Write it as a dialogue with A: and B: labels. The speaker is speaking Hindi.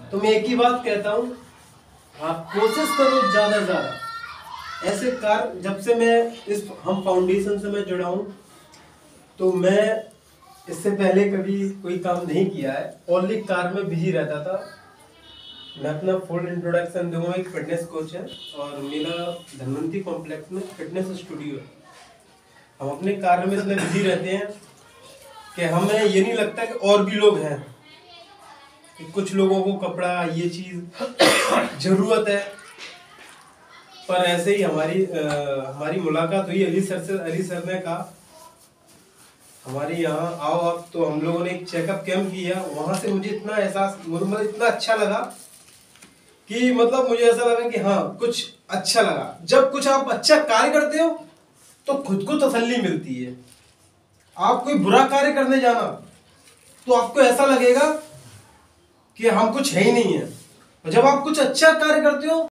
A: तो मैं एक ही बात कहता हूँ, आप कोशिश करो ज़्यादा से ज़्यादा ऐसे कार्य। जब से मैं हम फाउंडेशन से मैं जुड़ा हूँ, तो मैं इससे पहले कभी कोई काम नहीं किया है, ओनली कार में बिजी रहता था। मैं अपना फुल इंट्रोडक्शन दूंगा। एक फिटनेस कोच है और मेरा धनवंती कॉम्प्लेक्स में फिटनेस स्टूडियो है। हम अपने कार्य में इतने बिजी रहते हैं कि हमें ये नहीं लगता कि और भी लोग हैं, कि कुछ लोगों को कपड़ा ये चीज़ ज़रूरत है। पर ऐसे ही हमारी मुलाकात हुई अली सर से। अली सर ने कहा हमारे यहाँ आओ आप, तो हम लोगों ने एक चेकअप कैंप किया। वहाँ से मुझे इतना एहसास, मतलब इतना अच्छा लगा कि मतलब मुझे ऐसा लगा कि हाँ कुछ अच्छा लगा। जब कुछ आप अच्छा कार्य करते हो तो खुद को तसल्ली मिलती है। आप कोई बुरा कार्य करने जाना तो आपको ऐसा लगेगा कि हम कुछ है ही नहीं है। और जब आप कुछ अच्छा कार्य करते हो